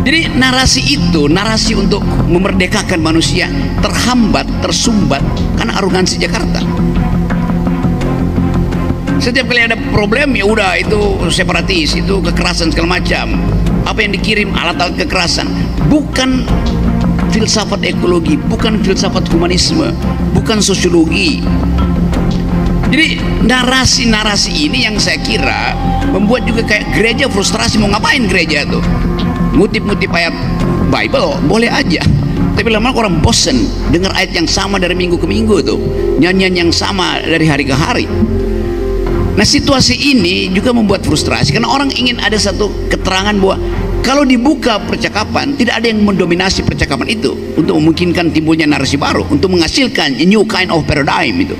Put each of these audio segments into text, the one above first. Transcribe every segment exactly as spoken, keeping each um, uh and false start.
Jadi narasi itu, narasi untuk memerdekakan manusia terhambat, tersumbat karena arogansi Jakarta. Setiap kali ada problem, ya udah itu separatis, itu kekerasan segala macam. Apa yang dikirim alat-alat kekerasan, bukan filsafat ekologi, bukan filsafat humanisme, bukan sosiologi. Jadi narasi-narasi ini yang saya kira membuat juga kayak gereja frustrasi. Mau ngapain gereja tuh? Ngutip-ngutip ayat Bible boleh aja, tapi lama-lama orang bosen dengar ayat yang sama dari minggu ke minggu tuh, nyanyian yang sama dari hari ke hari. Nah, situasi ini juga membuat frustrasi karena orang ingin ada satu keterangan bahwa kalau dibuka percakapan, tidak ada yang mendominasi percakapan itu untuk memungkinkan timbulnya narasi baru, untuk menghasilkan a new kind of paradigm itu.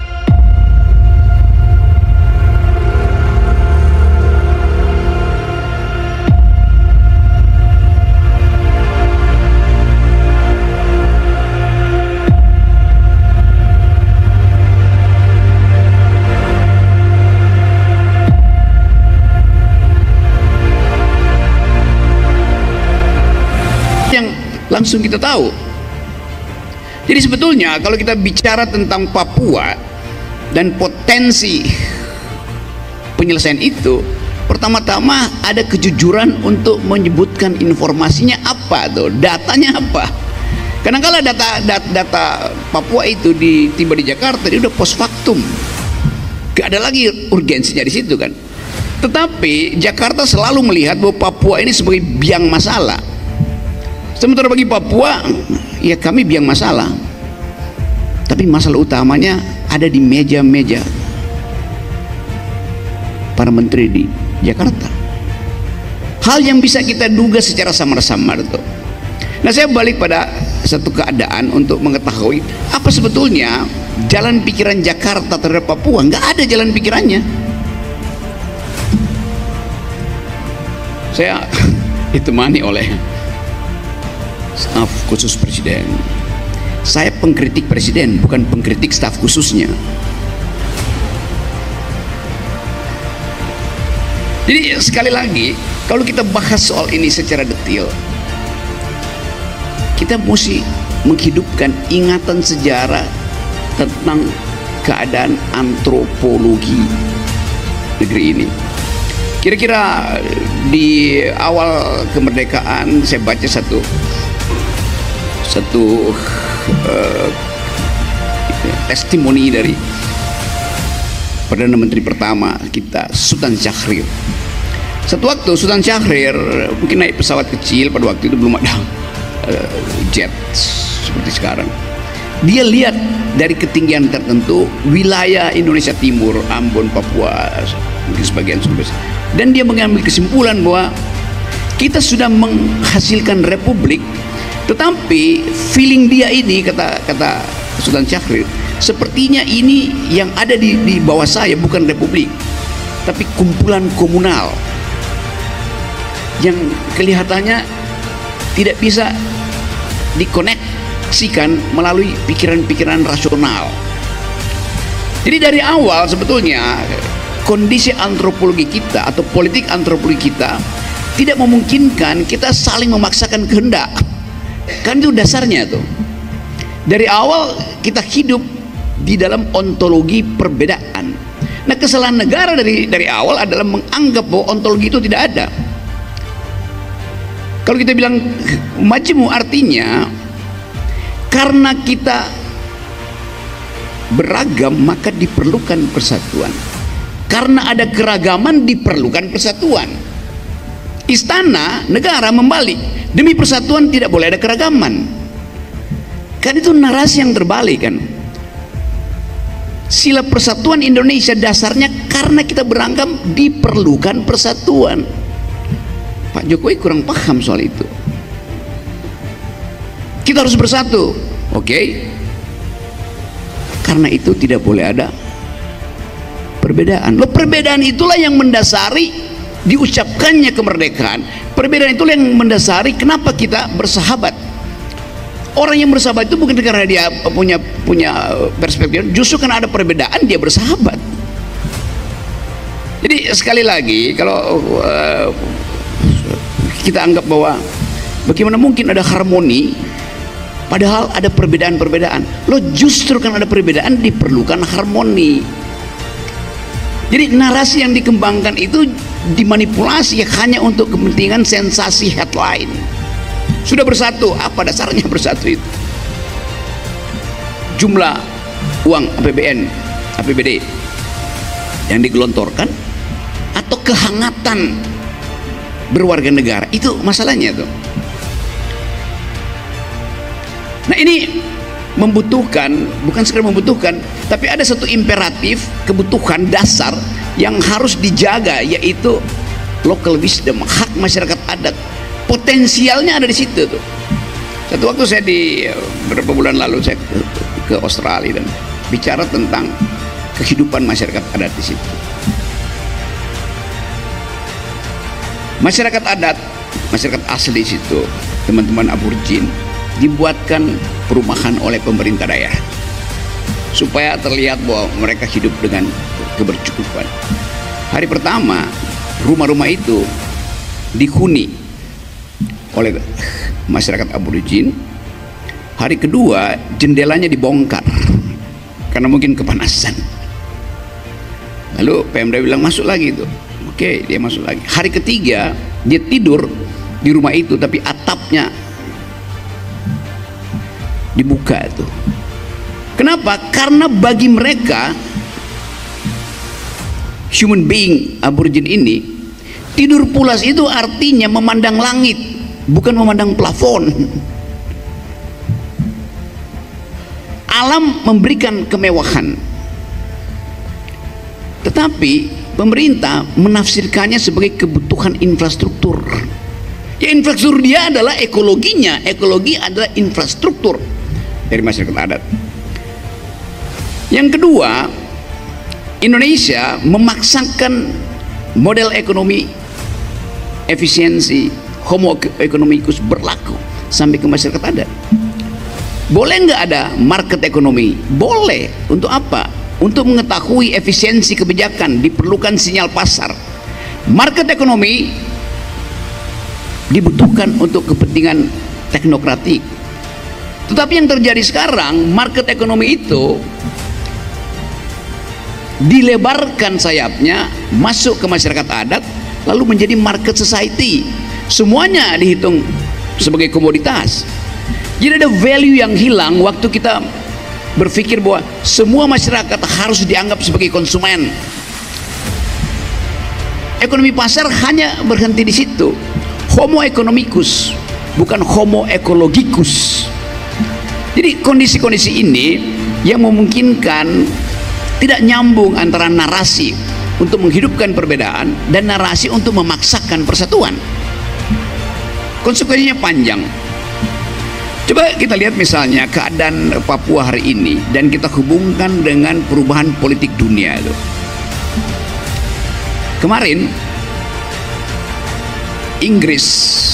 Langsung kita tahu. Jadi sebetulnya kalau kita bicara tentang Papua dan potensi penyelesaian itu, pertama-tama ada kejujuran untuk menyebutkan informasinya apa tuh, datanya apa. Karena kalau data, data data Papua itu di, tiba di Jakarta, dia udah post factum, gak ada lagi urgensinya di situ kan. Tetapi Jakarta selalu melihat bahwa Papua ini sebagai biang masalah. Sementara bagi Papua, ya kami biang masalah, tapi masalah utamanya ada di meja-meja para menteri di Jakarta. Hal yang bisa kita duga secara samar-samar tuh. Nah, saya balik pada satu keadaan untuk mengetahui apa sebetulnya jalan pikiran Jakarta terhadap Papua. Nggak ada jalan pikirannya. Saya ditemani oleh staf khusus presiden. Saya pengkritik presiden, bukan pengkritik staf khususnya. Jadi sekali lagi, kalau kita bahas soal ini secara detail, kita mesti menghidupkan ingatan sejarah tentang keadaan antropologi negeri ini. Kira-kira di awal kemerdekaan saya baca satu satu uh, testimoni dari Perdana Menteri pertama kita, Sultan Syahrir. Satu waktu Sultan Syahrir mungkin naik pesawat kecil, pada waktu itu belum ada uh, jet seperti sekarang. Dia lihat dari ketinggian tertentu wilayah Indonesia Timur, Ambon, Papua, mungkin sebagian Sulawesi, dan dia mengambil kesimpulan bahwa kita sudah menghasilkan republik. Tetapi feeling dia ini, kata kata Sultan Syahrir, sepertinya ini yang ada di, di bawah saya bukan republik, tapi kumpulan komunal yang kelihatannya tidak bisa dikoneksikan melalui pikiran-pikiran rasional. Jadi dari awal sebetulnya kondisi antropologi kita atau politik antropologi kita tidak memungkinkan kita saling memaksakan kehendak. Kan itu dasarnya tuh. Dari awal kita hidup di dalam ontologi perbedaan. Nah, kesalahan negara dari dari awal adalah menganggap bahwa ontologi itu tidak ada. Kalau kita bilang majmu, artinya karena kita beragam maka diperlukan persatuan. Karena ada keragaman diperlukan persatuan. Istana negara membalik, demi persatuan tidak boleh ada keragaman. Kan itu narasi yang terbalik kan. Sila persatuan Indonesia dasarnya karena kita beragam diperlukan persatuan. Pak Jokowi kurang paham soal itu. Kita harus bersatu, oke? Okay? Karena itu tidak boleh ada perbedaan. Loh, perbedaan itulah yang mendasari diucapkannya kemerdekaan. Perbedaan itulah yang mendasari kenapa kita bersahabat. Orang yang bersahabat itu bukan karena dia punya punya perspektif, justru karena ada perbedaan dia bersahabat. Jadi sekali lagi, kalau uh, kita anggap bahwa Bagaimana mungkin ada harmoni padahal ada perbedaan-perbedaan? Lo justru kan ada perbedaan diperlukan harmoni. Jadi narasi yang dikembangkan itu dimanipulasi hanya untuk kepentingan sensasi headline. Sudah bersatu, apa dasarnya bersatu itu? Jumlah uang A P B N, A P B D yang digelontorkan atau kehangatan berwarga negara, itu masalahnya tuh. Nah ini membutuhkan, bukan sekedar membutuhkan, tapi ada satu imperatif, kebutuhan dasar yang harus dijaga, yaitu local wisdom, hak masyarakat adat. Potensialnya ada di situ tuh. Satu waktu saya di beberapa bulan lalu saya ke, ke Australia dan bicara tentang kehidupan masyarakat adat di situ. Masyarakat adat, masyarakat asli di situ, teman-teman aborigin, dibuatkan perumahan oleh pemerintah daerah supaya terlihat bahwa mereka hidup dengan kebercukupan. Hari pertama rumah-rumah itu dihuni oleh masyarakat aborigin. Hari kedua jendelanya dibongkar karena mungkin kepanasan. Lalu P M D bilang masuk lagi itu. Oke, dia masuk lagi. Hari ketiga dia tidur di rumah itu tapi atapnya dibuka itu. Kenapa? Karena bagi mereka human being aborigin ini, tidur pulas itu artinya memandang langit, bukan memandang plafon. Alam memberikan kemewahan, tetapi pemerintah menafsirkannya sebagai kebutuhan infrastruktur. Ya, infrastruktur dia adalah ekologinya. Ekologi adalah infrastruktur dari masyarakat adat. Yang kedua, Indonesia memaksakan model ekonomi efisiensi homo economicus berlaku sampai ke masyarakat adat. Boleh nggak ada market ekonomi? Boleh. Untuk apa? Untuk mengetahui efisiensi kebijakan diperlukan sinyal pasar. Market ekonomi dibutuhkan untuk kepentingan teknokratik. Tetapi yang terjadi sekarang, market ekonomi itu dilebarkan sayapnya masuk ke masyarakat adat, lalu menjadi market society. Semuanya dihitung sebagai komoditas. Jadi ada value yang hilang waktu kita berpikir bahwa semua masyarakat harus dianggap sebagai konsumen. Ekonomi pasar hanya berhenti di situ. Homo economicus, bukan homo ecologicus. Jadi kondisi-kondisi ini yang memungkinkan tidak nyambung antara narasi untuk menghidupkan perbedaan dan narasi untuk memaksakan persatuan. Konsekuensinya panjang. Coba kita lihat misalnya keadaan Papua hari ini dan kita hubungkan dengan perubahan politik dunia itu. Kemarin Inggris,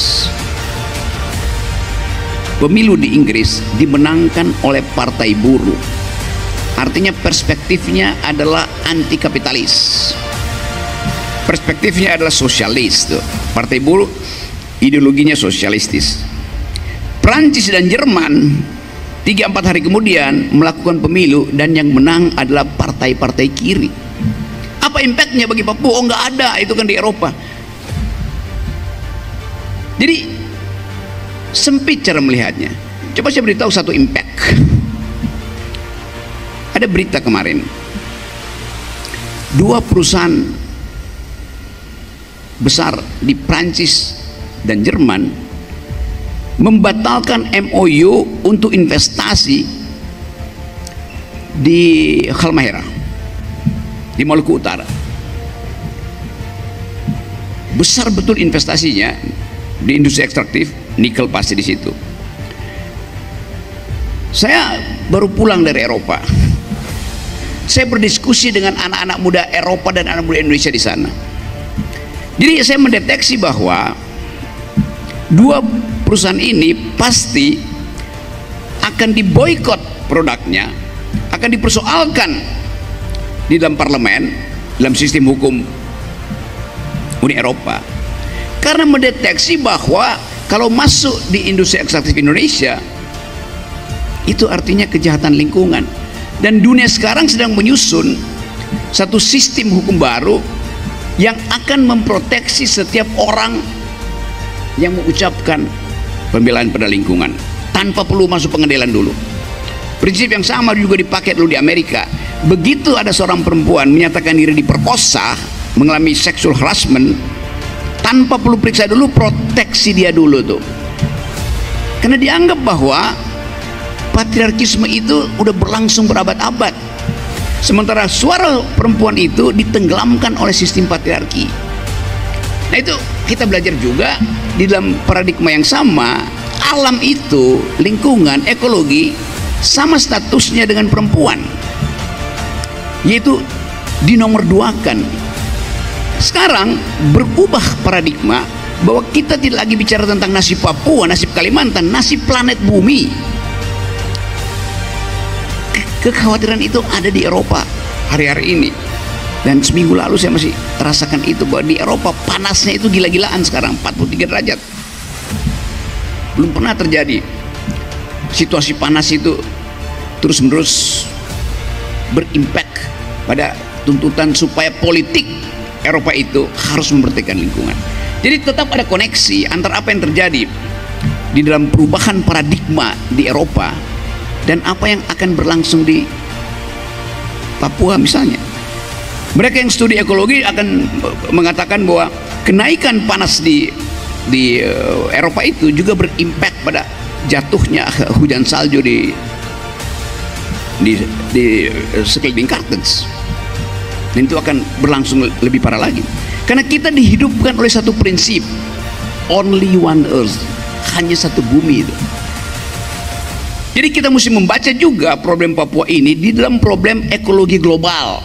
pemilu di Inggris dimenangkan oleh Partai Buruh. Artinya perspektifnya adalah anti kapitalis, perspektifnya adalah sosialis tuh. Partai Buruh ideologinya sosialistis. Prancis dan Jerman tiga empat hari kemudian melakukan pemilu dan yang menang adalah partai-partai kiri. Apa impactnya bagi Papua? Oh, nggak ada, itu kan di Eropa. Jadi sempit cara melihatnya. Coba saya beritahu satu impact. Ada berita kemarin, dua perusahaan besar di Prancis dan Jerman membatalkan M O U untuk investasi di Halmahera, di Maluku Utara. Besar betul investasinya di industri ekstraktif, nikel pasti di situ. Saya baru pulang dari Eropa. Saya berdiskusi dengan anak-anak muda Eropa dan anak muda Indonesia di sana. Jadi saya mendeteksi bahwa dua perusahaan ini pasti akan diboikot produknya, akan dipersoalkan di dalam parlemen, dalam sistem hukum Uni Eropa, karena mendeteksi bahwa Kalau masuk di industri ekstraktif Indonesia, itu artinya kejahatan lingkungan. Dan dunia sekarang sedang menyusun satu sistem hukum baru yang akan memproteksi setiap orang yang mengucapkan pembelaan pada lingkungan tanpa perlu masuk pengadilan dulu. Prinsip yang sama juga dipakai dulu di Amerika. Begitu ada seorang perempuan menyatakan diri diperkosa, mengalami sexual harassment, tanpa perlu periksa dulu, proteksi dia dulu tuh. Karena dianggap bahwa patriarkisme itu udah berlangsung berabad-abad. Sementara suara perempuan itu ditenggelamkan oleh sistem patriarki. Nah itu kita belajar juga di dalam paradigma yang sama, alam itu, lingkungan, ekologi sama statusnya dengan perempuan, yaitu dinomorduakan. Sekarang berubah paradigma bahwa kita tidak lagi bicara tentang nasib Papua, nasib Kalimantan, nasib planet bumi. Kekhawatiran itu ada di Eropa hari-hari ini, dan seminggu lalu saya masih rasakan itu, bahwa di Eropa panasnya itu gila-gilaan sekarang, empat puluh tiga derajat. Belum pernah terjadi situasi panas itu terus-menerus berimpact pada tuntutan supaya politik Eropa itu harus memperhatikan lingkungan. Jadi tetap ada koneksi antara apa yang terjadi di dalam perubahan paradigma di Eropa dan apa yang akan berlangsung di Papua misalnya. Mereka yang studi ekologi akan mengatakan bahwa kenaikan panas di di uh, Eropa itu juga berimpact pada jatuhnya hujan salju di di, di uh, sekeliling Kartens. Dan itu akan berlangsung lebih parah lagi. Karena kita dihidupkan oleh satu prinsip, only one earth, hanya satu bumi itu. Jadi kita mesti membaca juga problem Papua ini di dalam problem ekologi global.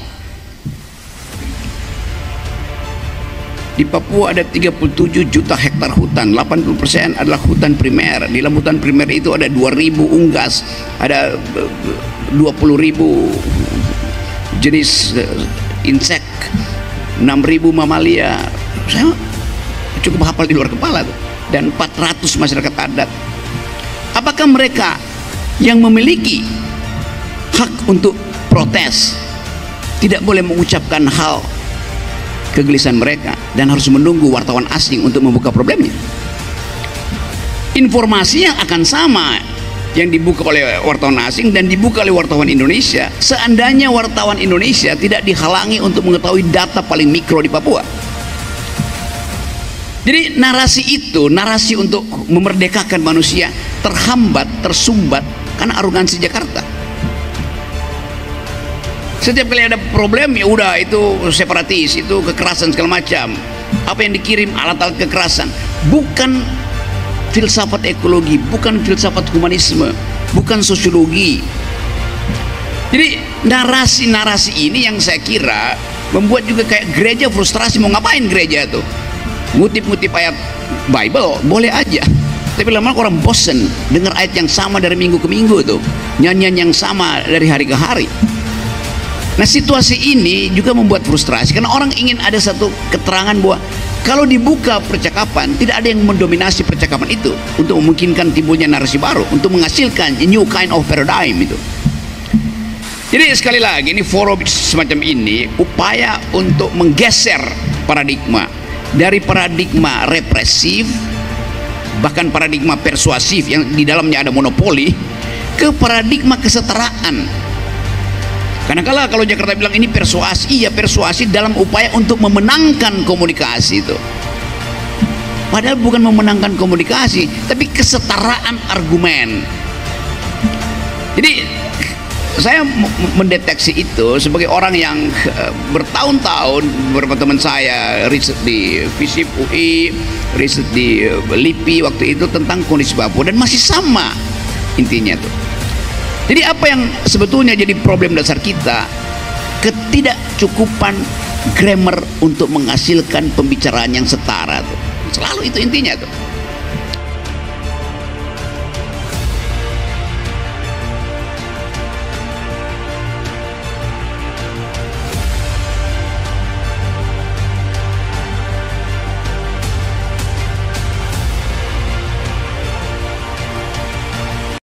Di Papua ada tiga puluh tujuh juta hektar hutan, delapan puluh persen adalah hutan primer. Di dalam hutan primer itu ada dua ribu unggas, ada dua puluh ribu jenis insek, enam ribu mamalia. Saya cukup hafal di luar kepala tuh. Dan empat ratus masyarakat adat. Apakah mereka yang memiliki hak untuk protes tidak boleh mengucapkan hal kegelisahan mereka dan harus menunggu wartawan asing untuk membuka problemnya? Informasinya akan sama yang dibuka oleh wartawan asing dan dibuka oleh wartawan Indonesia, seandainya wartawan Indonesia tidak dihalangi untuk mengetahui data paling mikro di Papua. Jadi narasi itu, narasi untuk memerdekakan manusia, terhambat, tersumbat karena arogansi Jakarta. Setiap kali ada problem, ya udah itu separatis, itu kekerasan segala macam. Apa yang dikirim alat-alat kekerasan, bukan filsafat ekologi, bukan filsafat humanisme, bukan sosiologi. Jadi narasi-narasi ini yang saya kira membuat juga kayak gereja frustrasi. Mau ngapain gereja tuh? Ngutip-ngutip ayat Bible boleh aja, tapi lama-lama orang bosen dengar ayat yang sama dari minggu ke minggu tuh, nyanyian yang sama dari hari ke hari. Nah situasi ini juga membuat frustrasi karena orang ingin ada satu keterangan bahwa kalau dibuka percakapan tidak ada yang mendominasi percakapan itu untuk memungkinkan timbulnya narasi baru, untuk menghasilkan a new kind of paradigm itu. Jadi sekali lagi ini forum semacam ini upaya untuk menggeser paradigma dari paradigma represif, bahkan paradigma persuasif yang di dalamnya ada monopoli, ke paradigma kesetaraan. Karena kalau kalau Jakarta bilang ini persuasi, iya persuasi dalam upaya untuk memenangkan komunikasi itu. Padahal bukan memenangkan komunikasi, tapi kesetaraan argumen. Jadi saya mendeteksi itu sebagai orang yang bertahun-tahun, beberapa teman saya riset di FISIP U I, riset di LIPI waktu itu tentang kondisi Papua, dan masih sama intinya tuh. Jadi apa yang sebetulnya jadi problem dasar kita, ketidakcukupan grammar untuk menghasilkan pembicaraan yang setara tuh. Selalu itu intinya tuh.